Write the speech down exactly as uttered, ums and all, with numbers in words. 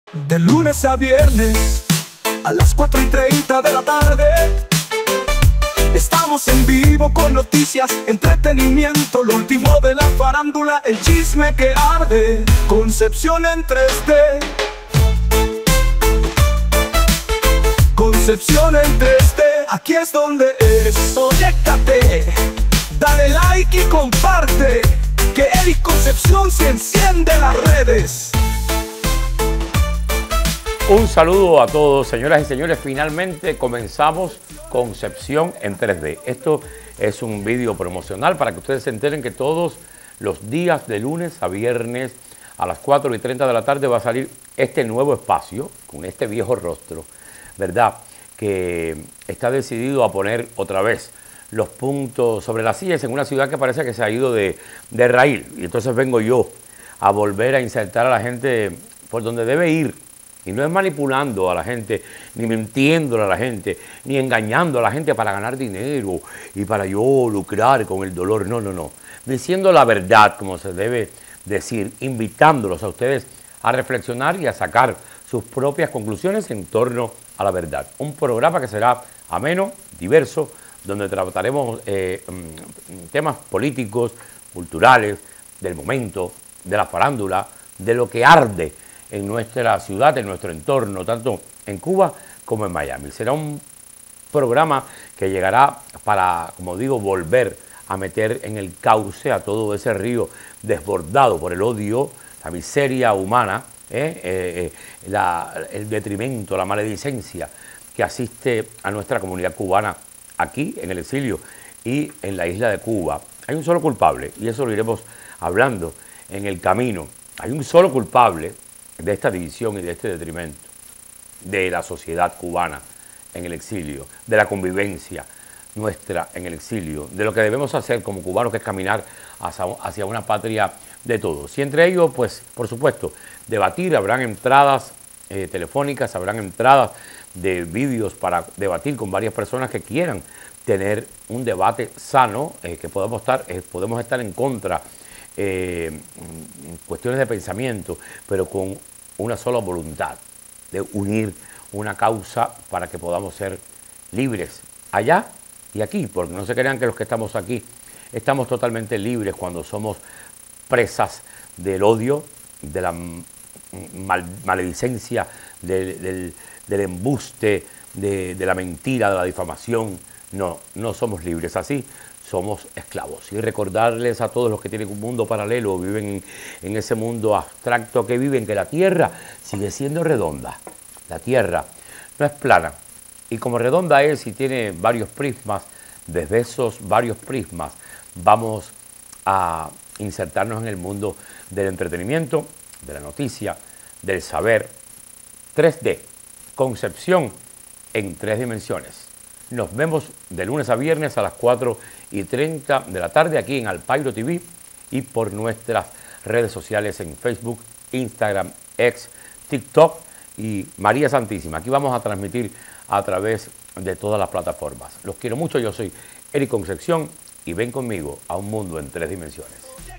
De lunes a viernes, a las cuatro y treinta de la tarde, estamos en vivo con noticias, entretenimiento, lo último de la farándula, el chisme que arde. Concepción en tres D. Concepción en tres D, aquí es donde es. Conéctate, dale like y comparte, que Eric Concepción se enciende las redes. Un saludo a todos, señoras y señores. Finalmente comenzamos Concepción en tres D. Esto es un vídeo promocional para que ustedes se enteren que todos los días de lunes a viernes a las cuatro y treinta de la tarde va a salir este nuevo espacio con este viejo rostro, ¿verdad? Que está decidido a poner otra vez los puntos sobre las sillas en una ciudad que parece que se ha ido de, de raíl. Y entonces vengo yo a volver a insertar a la gente por donde debe ir. Y no es manipulando a la gente, ni mintiéndole a la gente, ni engañando a la gente para ganar dinero y para yo lucrar con el dolor. No, no, no. Diciendo la verdad, como se debe decir, invitándolos a ustedes a reflexionar y a sacar sus propias conclusiones en torno a la verdad. Un programa que será ameno, diverso, donde trataremos eh, temas políticos, culturales, del momento, de la farándula, de lo que arde en nuestra ciudad, en nuestro entorno, tanto en Cuba como en Miami. Será un programa que llegará para, como digo, volver a meter en el cauce a todo ese río desbordado por el odio, la miseria humana, eh, eh, la, el detrimento, la maledicencia que asiste a nuestra comunidad cubana aquí en el exilio y en la isla de Cuba. Hay un solo culpable, y eso lo iremos hablando en el camino. Hay un solo culpable de esta división y de este detrimento de la sociedad cubana en el exilio, de la convivencia nuestra en el exilio, de lo que debemos hacer como cubanos, que es caminar hacia, hacia una patria de todos. Y entre ellos, pues, por supuesto, debatir, habrán entradas eh, telefónicas, habrán entradas de vídeos para debatir con varias personas que quieran tener un debate sano, eh, que podamos estar, eh, podemos estar en contra Eh, cuestiones de pensamiento, pero con una sola voluntad de unir una causa para que podamos ser libres allá y aquí, porque no se crean que los que estamos aquí estamos totalmente libres cuando somos presas del odio, de la mal, maledicencia, del, del, del embuste, de, de la mentira, de la difamación. No, no somos libres así. Somos esclavos. Y recordarles a todos los que tienen un mundo paralelo, viven en ese mundo abstracto que viven, que la Tierra sigue siendo redonda. La Tierra no es plana. Y como redonda es y tiene varios prismas, desde esos varios prismas vamos a insertarnos en el mundo del entretenimiento, de la noticia, del saber. tres D, Concepción en tres dimensiones. Nos vemos de lunes a viernes a las cuatro y treinta de la tarde aquí en Alpairo T V y por nuestras redes sociales en Facebook, Instagram, X, TikTok y María Santísima. Aquí vamos a transmitir a través de todas las plataformas. Los quiero mucho, yo soy Eric Concepción y ven conmigo a un mundo en tres dimensiones.